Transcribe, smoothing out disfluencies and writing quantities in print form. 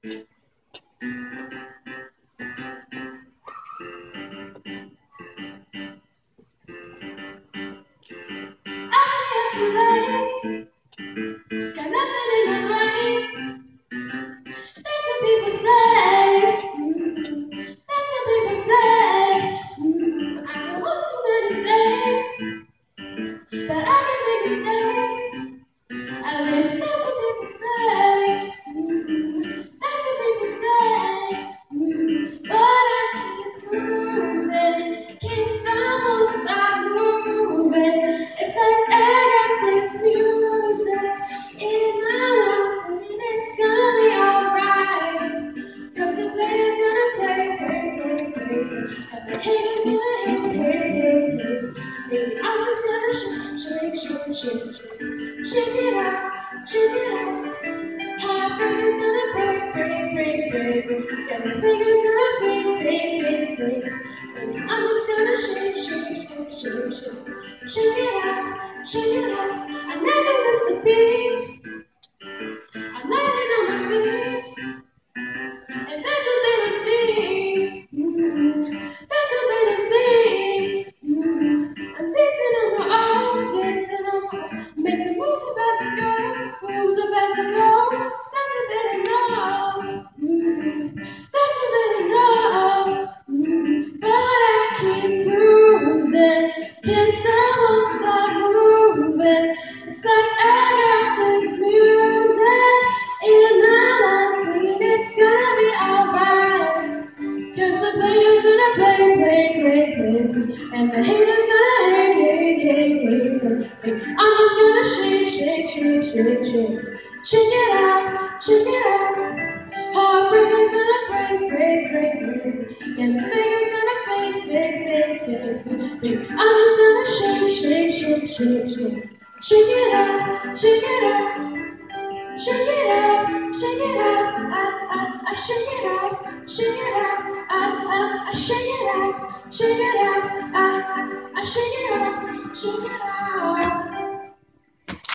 Too late, got nothing in the rain. That's what people say. That's what people say. I don't want too many days, but I can make it stay. At least that's what people say. That's what people say. But I keep cruising, can't stop, won't stop moving. It's like I got this music in my lungs, and it's gonna be alright. 'Cause the player's gonna play, and the haters gonna hate. Baby, I'm just gonna shake it out, shake it out. Heartbreaker's gonna break. And the finger's gonna fade. I'm just gonna shake. Shake it out. I never miss a beat. I'm landing on my feet. And that's what they would see. That's what they would see. I'm dancing on my own. Make the moves up as I go. That's what they don't know. That's what they don't know. But I keep cruising. Can't stop, won't stop moving. It's like I got this music in my lungs, and it's gonna be alright. 'Cause the player's gonna play, and the haters gonna hate. I'm just gonna shake. Shake it out. Heartbreaker's gonna break. And the finger's gonna fade. I'm just gonna shake. Shake it out. Shake it out. I shake it out. I shake it out. I shake it out. Shake it out. I shake it out.